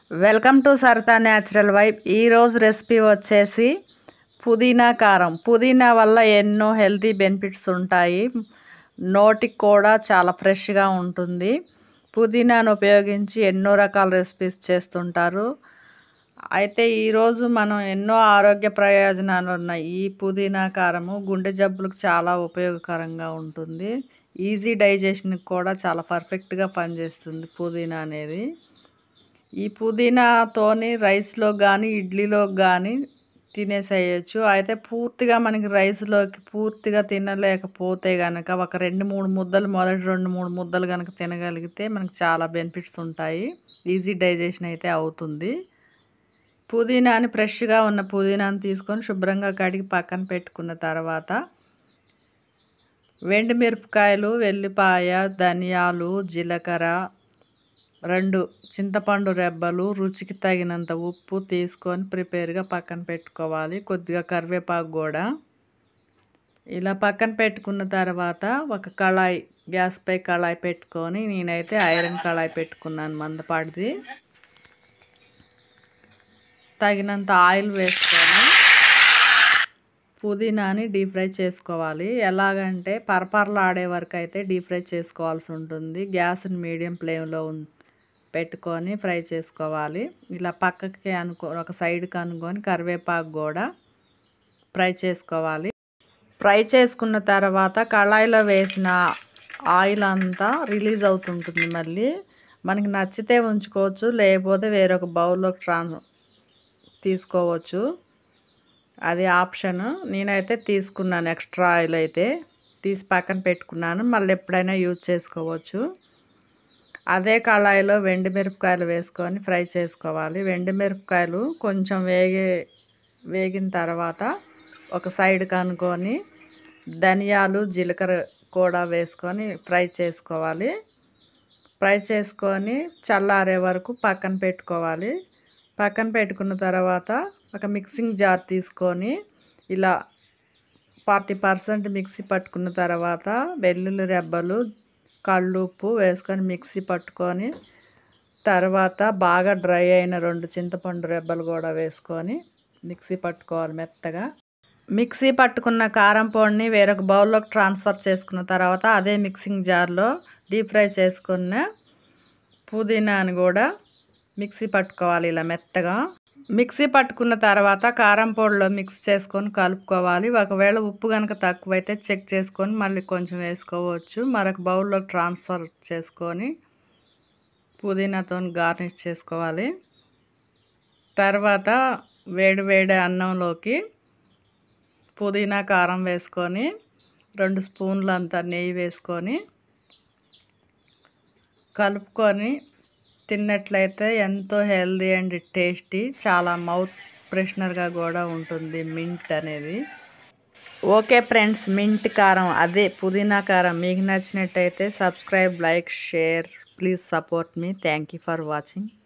Welcome to Sarita natural vibe. ఈరోజు recipe వచ్చేసి పుదీనా కారం. పుదీనా వల్ల ఎన్నో హెల్తీ బెనిఫిట్స్ ఉంటాయి. నోటికి కూడా చాలా ఫ్రెష్గా ఉంటుంది. పుదీనాను ఉపయోగించి ఎన్నో రకాల రెసిపీస్ చేస్తుంటారు. అయితే ఈరోజు మనం ఎన్నో ఆరోగ్య ప్రయోజనాలు ఉన్నాయి. ఈ పుదీనా కారము గుండె జబ్బులకు చాలా ఉపయోగకరంగా ఉంటుంది. ఈజీ డైజెషన్కి కూడా చాలా పర్ఫెక్ట్గా పనిచేస్తుంది పుదీనా అనేది. ఈ పుదీనాతోని రైస్లో కానీ ఇడ్లీలో కానీ తినేసేయచ్చు. అయితే పూర్తిగా మనకి రైస్లోకి పూర్తిగా తినలేకపోతే కనుక ఒక 2-3 ముద్దలు, మొదటి 2-3 ముద్దలు కనుక తినగలిగితే మనకు చాలా బెనిఫిట్స్ ఉంటాయి. ఈజీ డైజెషన్ అయితే అవుతుంది. పుదీనాని ఫ్రెష్గా ఉన్న పుదీనాని తీసుకొని శుభ్రంగా కడిగి పక్కన పెట్టుకున్న తర్వాత మిరపకాయలు, వెల్లిపాయ, ధనియాలు, జీలకర్ర, 2 చింతపండు రెబ్బలు, రుచికి తగినంత ఉప్పు తీసుకొని ప్రిపేర్గా పక్కన పెట్టుకోవాలి. కొద్దిగా కరివేపాకు కూడా. ఇలా పక్కన పెట్టుకున్న తర్వాత ఒక కళాయి, గ్యాస్పై కళాయి పెట్టుకొని, నేనైతే ఐరన్ కళాయి పెట్టుకున్నాను మందపాటిది. తగినంత ఆయిల్ వేసుకొని పుదీనాని డీప్ ఫ్రై చేసుకోవాలి. ఎలాగంటే పరపరలాడే వరకు అయితే డీప్ ఫ్రై చేసుకోవాల్సి ఉంటుంది. గ్యాస్ని మీడియం ఫ్లేమ్లో పెట్టుకొని ఫ్రై చేసుకోవాలి. ఇలా పక్కకి ఒక సైడ్కి అనుకొని కరివేపాకు కూడా ఫ్రై చేసుకోవాలి. ఫ్రై చేసుకున్న తర్వాత కళాయిలో వేసిన ఆయిల్ అంతా రిలీజ్ అవుతుంటుంది. మళ్ళీ మనకి నచ్చితే ఉంచుకోవచ్చు, లేకపోతే వేరొక బౌల్లో తీసుకోవచ్చు. అది ఆప్షన్. నేనైతే తీసుకున్నాను. ఎక్స్ట్రా ఆయిల్ అయితే తీసి పక్కన పెట్టుకున్నాను. మళ్ళీ ఎప్పుడైనా యూజ్ చేసుకోవచ్చు. అదే కళాయిలో మిరపకాయలు వేసుకొని ఫ్రై చేసుకోవాలి. మిరపకాయలు కొంచెం వేగిన తర్వాత ఒక సైడ్కి అనుకొని ధనియాలు, జీలకర్ర కూడా వేసుకొని ఫ్రై చేసుకోవాలి. ఫ్రై చేసుకొని చల్లారే వరకు పక్కన పెట్టుకోవాలి. పక్కన పెట్టుకున్న తర్వాత ఒక మిక్సింగ్ జార్ తీసుకొని ఇలా 40% మిక్సీ పట్టుకున్న తర్వాత వెల్లుల్లి రెబ్బలు, కళ్ళుప్పు వేసుకొని మిక్సీ పట్టుకొని తర్వాత బాగా డ్రై అయిన 2 చింతపండు రెబ్బలు కూడా వేసుకొని మిక్సీ పట్టుకోవాలి మెత్తగా. మిక్సీ పట్టుకున్న కారం పొడిని వేరొక బౌల్లోకి ట్రాన్స్ఫర్ చేసుకున్న తర్వాత అదే మిక్సింగ్ జార్లో డీప్ ఫ్రై చేసుకున్న పుదీనాని కూడా మిక్సీ పట్టుకోవాలి ఇలా మెత్తగా. మిక్సీ పట్టుకున్న తర్వాత కారం పొడిలో మిక్స్ చేసుకొని కలుపుకోవాలి. ఒకవేళ ఉప్పు కనుక తక్కువైతే చెక్ చేసుకొని మళ్ళీ కొంచెం వేసుకోవచ్చు. మరొక బౌల్లో ట్రాన్స్ఫర్ చేసుకొని పుదీనాతో గార్నిష్ చేసుకోవాలి. తర్వాత వేడి అన్నంలోకి పుదీనా కారం వేసుకొని 2 స్పూన్లు అంత నెయ్యి వేసుకొని కలుపుకొని తిన్నట్లయితే ఎంతో హెల్దీ అండ్ టేస్టీ, చాలా మౌత్ ఫ్రెషనర్గా కూడా ఉంటుంది మింట్ అనేది. ఓకే ఫ్రెండ్స్, మింట్ కారం అదే పుదీనా కారం మీకు నచ్చినట్టయితే subscribe, like, share. Please support me. Thank you for watching.